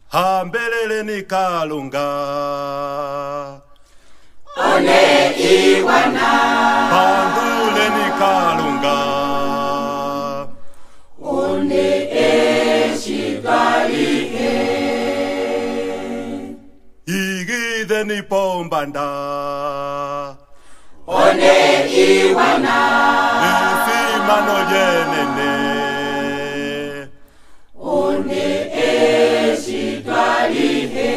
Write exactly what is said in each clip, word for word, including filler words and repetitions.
hambelele ni Kalunga. Ole Iwana, Pandule ni Kalunga. One Eshikalihe, Igide ni Pombanda. One Iwana, Isimano yenene. One Eshikalihe,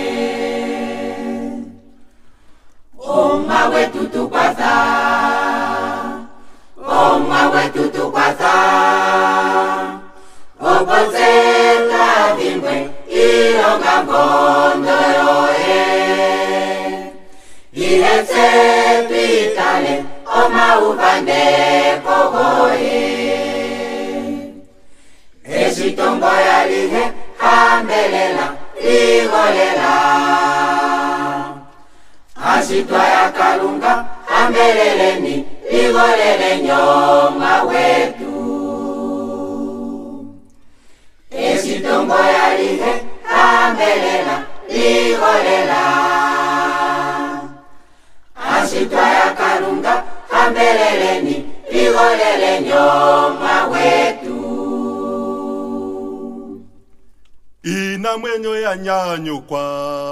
Oma wetu tukwaza, Oma wetu tukwaza, Opozeta vimwe ironga ngondo yoe, Ihetse pitale oma uvande kogoe, Eshitombo yalihe hambelela ligolela, Ashitwa ya Kalunga hambeleleni ligolele nyoma wetu, Eshitombo yalihe hambelela ligolela, Ashitwa ya Kalunga hambeleleni ligolele nyoma wetu. Ina mwenyo ya nyanyukwa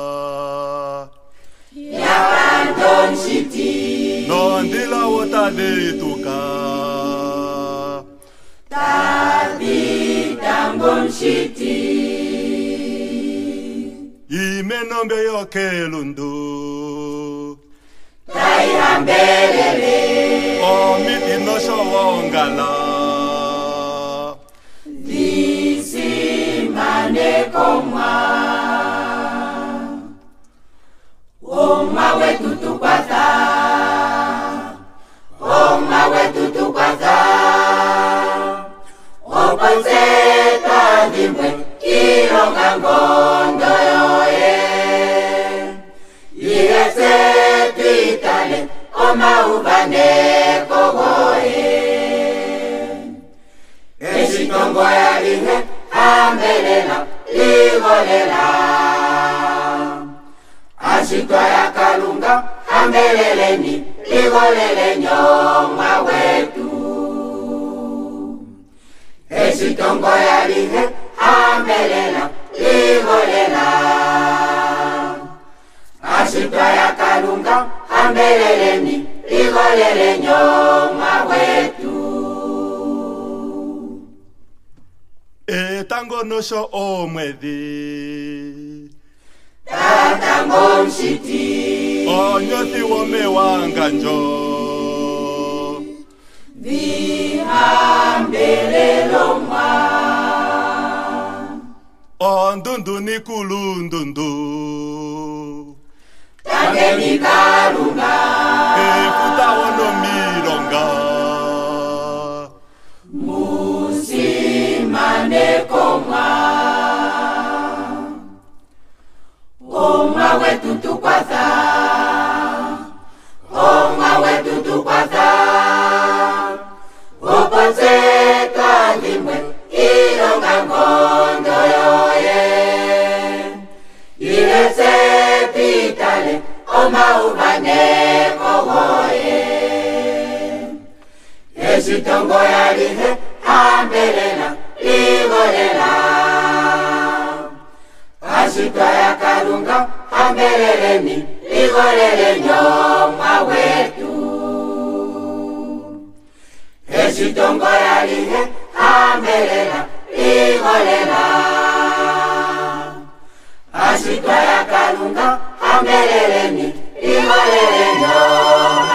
Ya Random City Nondila wotadituka Tabi Random City Imenombe yo kelundu Tai hambelele Omiti no shawongala Disi mane komwa Oma wetu tukwaza, Oma wetu tukwaza, Opozeta vimwe ironga ngondo yoe, Ihetse pitale oma uvane kogoe, Eshitombo yalihe hambelela ligolela, Ashitwa ya Kalunga hambeleleni ligolele nyoma wetu, Eshitombo yalihe hambelela ligolela, Ashitwa ya Kalunga hambeleleni ligolele nyoma wetu. Etango nosho omwezi Random City Onyoti wome wanganjo Vihambelelo mwa Ondundu ni kulundundu Tangeni Kalunga Efuta wono milonga Musimane komwa Oma wetu tukwaza, Oma wetu tukwaza, Opozeta vimwe ironga ngondo yoye, Ihetse pitale oma uvane kogoe, Eshitombo yalihe hambelela ligolela, Ashitwa ya Kalunga hambeleleni ligolele nyoma wetu, Eshitombo yalihe hambelela ligolela, Ashitwa ya Kalunga hambeleleni ligolele nyoma